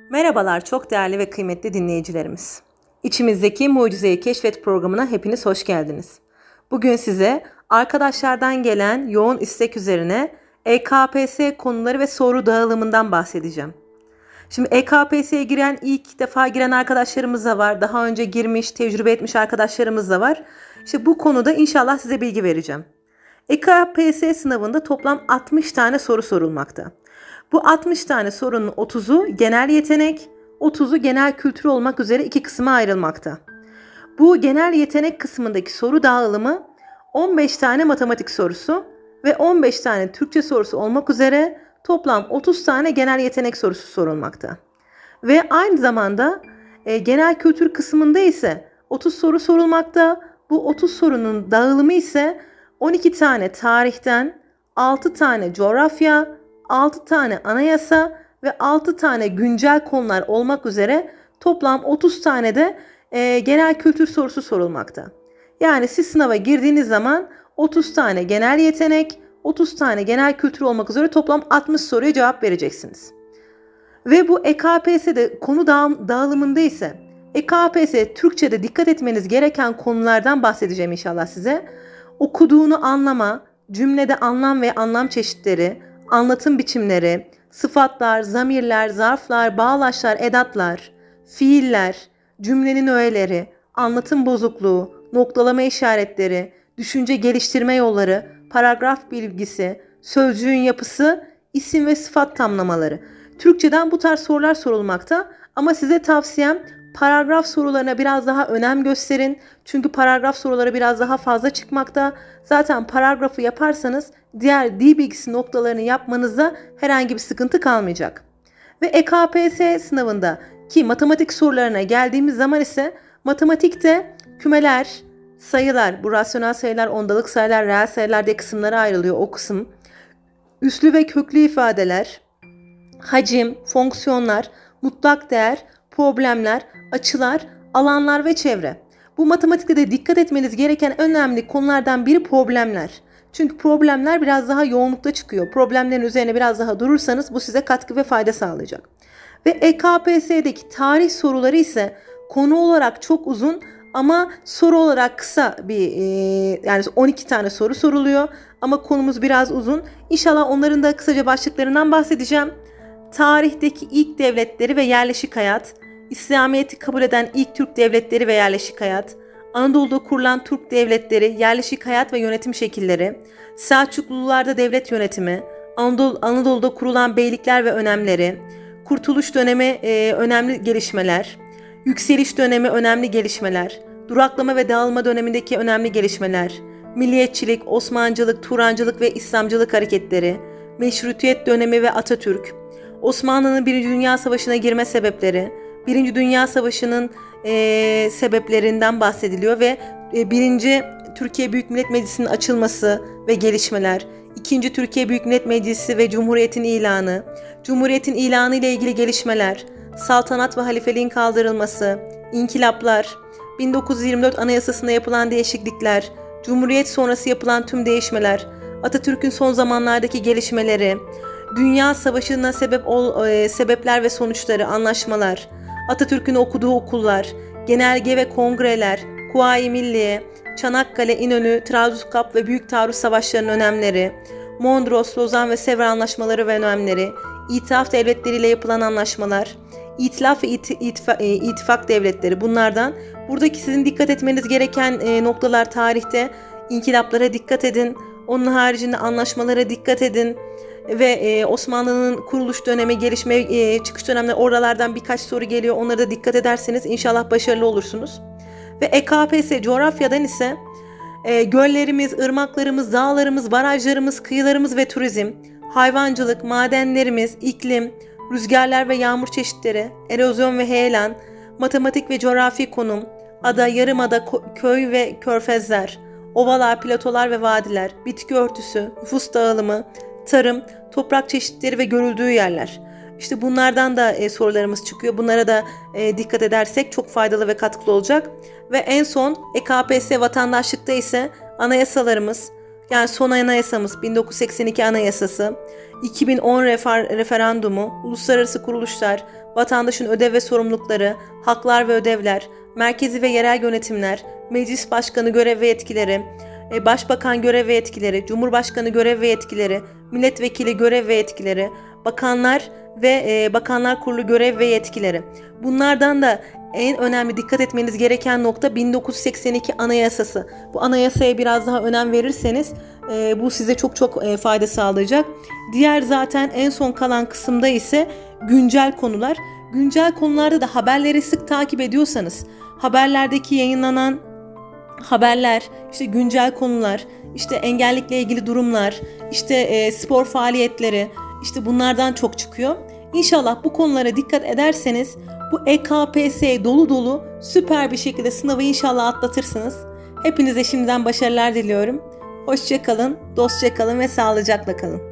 Merhabalar çok değerli ve kıymetli dinleyicilerimiz. İçimizdeki Mucizeyi Keşfet programına hepiniz hoş geldiniz. Bugün size arkadaşlardan gelen yoğun istek üzerine EKPS konuları ve soru dağılımından bahsedeceğim. Şimdi EKPS'ye ilk defa giren arkadaşlarımız da var. Daha önce girmiş, tecrübe etmiş arkadaşlarımız da var. İşte bu konuda inşallah size bilgi vereceğim. EKPS sınavında toplam 60 tane soru sorulmakta. Bu 60 tane sorunun 30'u genel yetenek, 30'u genel kültür olmak üzere iki kısma ayrılmakta. Bu genel yetenek kısmındaki soru dağılımı 15 tane matematik sorusu ve 15 tane Türkçe sorusu olmak üzere toplam 30 tane genel yetenek sorusu sorulmakta. Ve aynı zamanda genel kültür kısmında ise 30 soru sorulmakta. Bu 30 sorunun dağılımı ise 12 tane tarihten, 6 tane coğrafya, 6 tane anayasa ve 6 tane güncel konular olmak üzere toplam 30 tane de genel kültür sorusu sorulmakta. Yani siz sınava girdiğiniz zaman 30 tane genel yetenek, 30 tane genel kültür olmak üzere toplam 60 soruya cevap vereceksiniz. Ve bu EKPS'de konu dağılımında ise EKPS Türkçe'de dikkat etmeniz gereken konulardan bahsedeceğim inşallah size. Okuduğunu anlama, cümlede anlam ve anlam çeşitleri, anlatım biçimleri, sıfatlar, zamirler, zarflar, bağlaçlar, edatlar, fiiller, cümlenin öğeleri, anlatım bozukluğu, noktalama işaretleri, düşünce geliştirme yolları, paragraf bilgisi, sözcüğün yapısı, isim ve sıfat tamlamaları. Türkçeden bu tarz sorular sorulmakta ama size tavsiyem paragraf sorularına biraz daha önem gösterin. Çünkü paragraf soruları biraz daha fazla çıkmakta. Zaten paragrafı yaparsanız diğer dil bilgisi noktalarını yapmanızda herhangi bir sıkıntı kalmayacak. Ve EKPS sınavında ki matematik sorularına geldiğimiz zaman ise matematikte kümeler, sayılar, bu rasyonel sayılar, ondalık sayılar, reel sayılar diye kısımlara ayrılıyor o kısım. Üslü ve köklü ifadeler, hacim, fonksiyonlar, mutlak değer, problemler, açılar, alanlar ve çevre. Bu matematikte de dikkat etmeniz gereken önemli konulardan biri problemler. Çünkü problemler biraz daha yoğunlukta çıkıyor. Problemlerin üzerine biraz daha durursanız bu size katkı ve fayda sağlayacak. Ve EKPS'deki tarih soruları ise konu olarak çok uzun ama soru olarak kısa yani 12 tane soru soruluyor ama konumuz biraz uzun. İnşallah onların da kısaca başlıklarından bahsedeceğim. Tarihteki ilk devletleri ve yerleşik hayat, İslamiyet'i kabul eden ilk Türk devletleri ve yerleşik hayat, Anadolu'da kurulan Türk devletleri, yerleşik hayat ve yönetim şekilleri, Selçuklularda devlet yönetimi, Anadolu'da kurulan beylikler ve önemleri, Kurtuluş dönemi önemli gelişmeler, Yükseliş dönemi önemli gelişmeler, Duraklama ve dağılma dönemindeki önemli gelişmeler, Milliyetçilik, Osmancılık, Turancılık ve İslamcılık hareketleri, Meşrutiyet dönemi ve Atatürk, Osmanlı'nın 1. Dünya Savaşı'na girme sebepleri, 1. Dünya Savaşı'nın sebeplerinden bahsediliyor ve 1. Türkiye Büyük Millet Meclisi'nin açılması ve gelişmeler, 2. Türkiye Büyük Millet Meclisi ve Cumhuriyet'in ilanı, Cumhuriyet'in ilanı ile ilgili gelişmeler, saltanat ve halifeliğin kaldırılması, inkılaplar, 1924 Anayasası'nda yapılan değişiklikler, Cumhuriyet sonrası yapılan tüm değişmeler, Atatürk'ün son zamanlardaki gelişmeleri, Dünya Savaşı'na sebepler ve sonuçları, anlaşmalar, Atatürk'ün okuduğu okullar, genelge ve kongreler, Kuvayi Milliye, Çanakkale, İnönü, Trabzonspor ve Büyük Taarruz Savaşları'nın önemleri, Mondros, Lozan ve Sevr anlaşmaları ve önemleri, İtilaf devletleriyle yapılan anlaşmalar, İtilaf ve İttifak devletleri bunlardan. Buradaki sizin dikkat etmeniz gereken noktalar tarihte, inkılaplara dikkat edin, onun haricinde anlaşmalara dikkat edin. Ve Osmanlı'nın kuruluş dönemi, gelişme, çıkış dönemleri oralardan birkaç soru geliyor. Onlara da dikkat ederseniz inşallah başarılı olursunuz. Ve EKPS coğrafyadan ise göllerimiz, ırmaklarımız, dağlarımız, barajlarımız, kıyılarımız ve turizm, hayvancılık, madenlerimiz, iklim, rüzgarlar ve yağmur çeşitleri, erozyon ve heyelan, matematik ve coğrafi konum, ada, yarımada, köy ve körfezler, ovalar, platolar ve vadiler, bitki örtüsü, nüfus dağılımı, tarım, toprak çeşitleri ve görüldüğü yerler. İşte bunlardan da sorularımız çıkıyor. Bunlara da dikkat edersek çok faydalı ve katkılı olacak. Ve en son EKPS vatandaşlıkta ise anayasalarımız, yani son anayasamız 1982 Anayasası, 2010 referandumu, uluslararası kuruluşlar, vatandaşın ödev ve sorumlulukları, haklar ve ödevler, merkezi ve yerel yönetimler, meclis başkanı görev ve yetkileri, başbakan görev ve yetkileri, cumhurbaşkanı görev ve yetkileri, milletvekili görev ve yetkileri, bakanlar ve bakanlar kurulu görev ve yetkileri. Bunlardan da en önemli dikkat etmeniz gereken nokta 1982 Anayasası. Bu anayasaya biraz daha önem verirseniz bu size çok fayda sağlayacak. Diğer zaten en son kalan kısımda ise güncel konular. Güncel konularda da haberleri sık takip ediyorsanız, haberlerdeki yayınlanan haberler, işte güncel konular, işte engellilikle ilgili durumlar, işte spor faaliyetleri, işte bunlardan çok çıkıyor. İnşallah bu konulara dikkat ederseniz bu EKPS dolu süper bir şekilde sınavı inşallah atlatırsınız. Hepinize şimdiden başarılar diliyorum. Hoşça kalın, dostça kalın ve sağlıcakla kalın.